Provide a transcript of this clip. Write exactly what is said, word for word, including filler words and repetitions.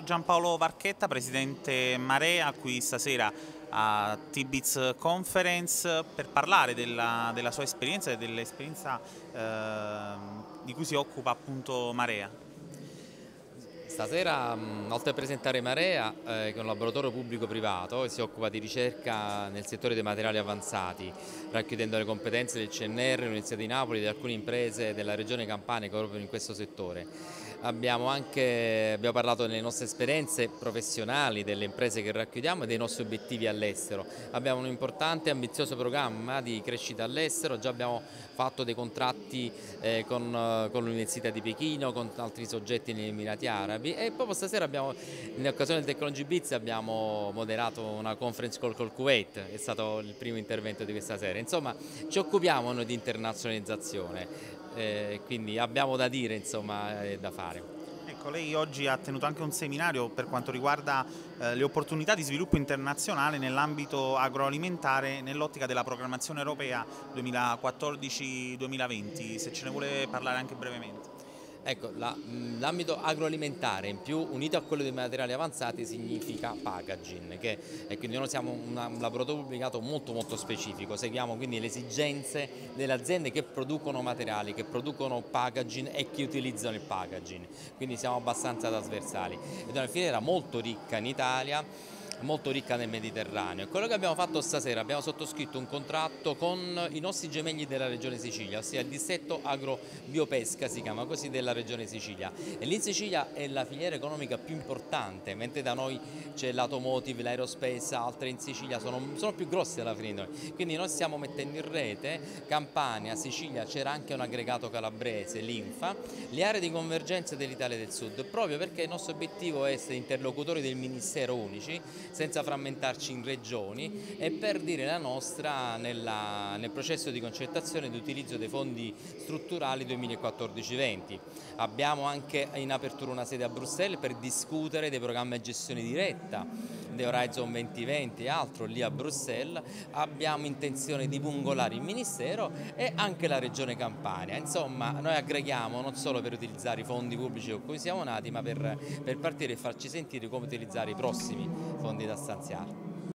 Giampaolo Varchetta, presidente Marea, qui stasera a T-Biz Conference per parlare della, della sua esperienza e dell'esperienza eh, di cui si occupa appunto Marea. Stasera, mh, oltre a presentare Marea, eh, che è un laboratorio pubblico-privato e si occupa di ricerca nel settore dei materiali avanzati, racchiudendo le competenze del C N R, l'Università di Napoli e di alcune imprese della regione Campania che operano in questo settore. Abbiamo anche abbiamo parlato delle nostre esperienze professionali, delle imprese che racchiudiamo e dei nostri obiettivi all'estero. Abbiamo un importante e ambizioso programma di crescita all'estero, già abbiamo fatto dei contratti eh, con, con l'Università di Pechino, con altri soggetti negli Emirati Arabi e proprio stasera abbiamo, in occasione del Technology Biz, abbiamo moderato una conference call col Kuwait, è stato il primo intervento di questa sera. Insomma, ci occupiamo noi di internazionalizzazione. Eh, quindi abbiamo da dire, insomma, e da fare. Ecco, lei oggi ha tenuto anche un seminario per quanto riguarda eh, le opportunità di sviluppo internazionale nell'ambito agroalimentare nell'ottica della programmazione europea duemilaquattordici duemilaventi, se ce ne vuole parlare anche brevemente. Ecco, l'ambito agroalimentare in più unito a quello dei materiali avanzati significa packaging, che, e quindi noi siamo una, un laboratorio pubblicato molto molto specifico, seguiamo quindi le esigenze delle aziende che producono materiali, che producono packaging e che utilizzano il packaging, quindi siamo abbastanza trasversali. Ed è una filiera molto ricca in Italia, molto ricca nel Mediterraneo. Quello che abbiamo fatto stasera, abbiamo sottoscritto un contratto con i nostri gemelli della regione Sicilia, ossia il distretto agrobiopesca si chiama così della regione Sicilia, e lì in Sicilia è la filiera economica più importante, mentre da noi c'è l'automotive, l'aerospace, altre in Sicilia sono, sono più grossi della filiera, quindi noi stiamo mettendo in rete Campania, Sicilia, c'era anche un aggregato calabrese, l'Infa, le aree di convergenza dell'Italia del Sud, proprio perché il nostro obiettivo è essere interlocutori del Ministero unici, senza frammentarci in regioni, e per dire la nostra nella, nel processo di concertazione di utilizzo dei fondi strutturali duemilaquattordici venti. Abbiamo anche in apertura una sede a Bruxelles per discutere dei programmi di gestione diretta, di Horizon duemilaventi e altro lì a Bruxelles. Abbiamo intenzione di pungolare il Ministero e anche la Regione Campania. Insomma, noi aggreghiamo non solo per utilizzare i fondi pubblici con cui siamo nati, ma per, per partire e farci sentire come utilizzare i prossimi fondi da stanziare.